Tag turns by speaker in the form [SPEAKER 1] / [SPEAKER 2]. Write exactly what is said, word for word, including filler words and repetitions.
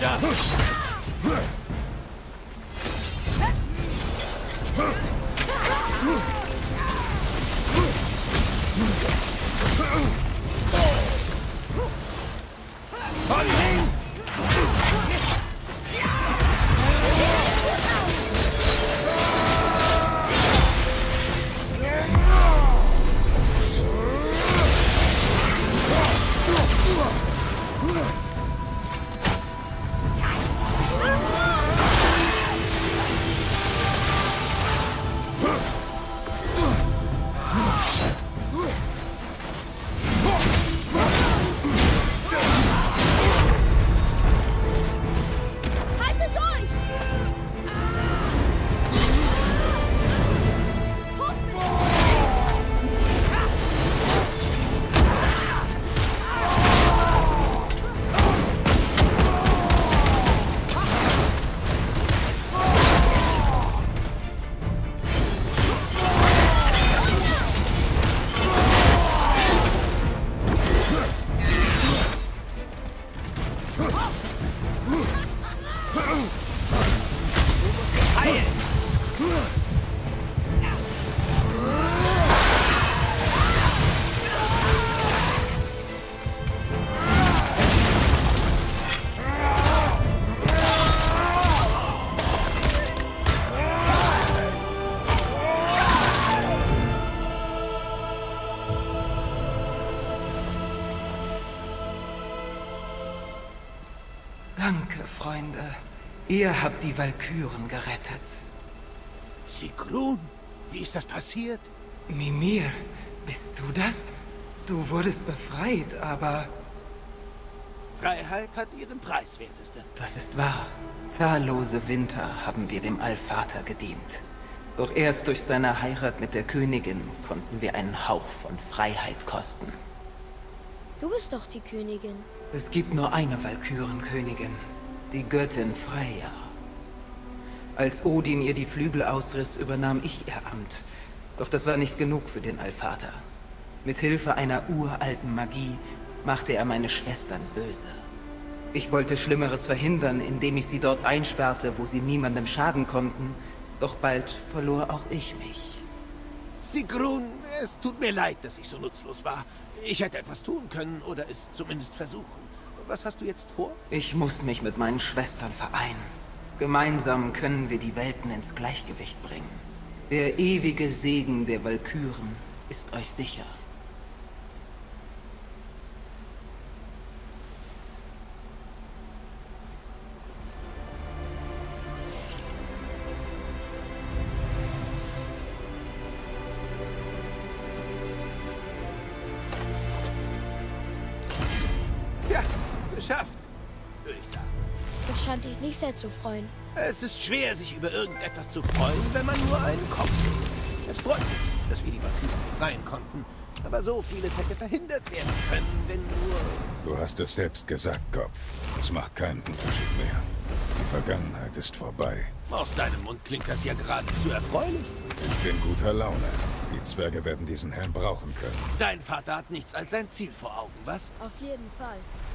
[SPEAKER 1] da. Von links!
[SPEAKER 2] Danke, Freunde. Ihr habt die Walküren gerettet.
[SPEAKER 1] Sigrun? Wie ist das passiert?
[SPEAKER 2] Mimir, bist du das? Du wurdest befreit, aber...
[SPEAKER 1] Freiheit hat ihren Preis, Werteste.
[SPEAKER 2] Das ist wahr. Zahllose Winter haben wir dem Allvater gedient. Doch erst durch seine Heirat mit der Königin konnten wir einen Hauch von Freiheit kosten.
[SPEAKER 3] Du bist doch die Königin.
[SPEAKER 2] Es gibt nur eine Walkürenkönigin, die Göttin Freya. Als Odin ihr die Flügel ausriss, übernahm ich ihr Amt. Doch das war nicht genug für den Allvater. Mit Hilfe einer uralten Magie machte er meine Schwestern böse. Ich wollte Schlimmeres verhindern, indem ich sie dort einsperrte, wo sie niemandem schaden konnten. Doch bald verlor auch ich mich.
[SPEAKER 1] Sigrun, es tut mir leid, dass ich so nutzlos war. Ich hätte etwas tun können oder es zumindest versuchen. Was hast du jetzt vor?
[SPEAKER 2] Ich muss mich mit meinen Schwestern vereinen. Gemeinsam können wir die Welten ins Gleichgewicht bringen. Der ewige Segen der Walküren ist euch sicher.
[SPEAKER 1] Ja, geschafft, würde ich sagen.
[SPEAKER 3] Das scheint dich nicht sehr zu freuen.
[SPEAKER 1] Es ist schwer, sich über irgendetwas zu freuen, wenn man nur ein Kopf ist. Es freut mich, dass wir die Walküren befreien konnten. Aber so vieles hätte verhindert werden können, wenn nur...
[SPEAKER 4] Du hast es selbst gesagt, Kopf. Es macht keinen Unterschied mehr. Die Vergangenheit ist vorbei.
[SPEAKER 1] Aus deinem Mund klingt das ja geradezu erfreulich.
[SPEAKER 4] Ich bin guter Laune. Die Zwerge werden diesen Helm brauchen können.
[SPEAKER 1] Dein Vater hat nichts als sein Ziel vor Augen, was?
[SPEAKER 3] Auf jeden Fall.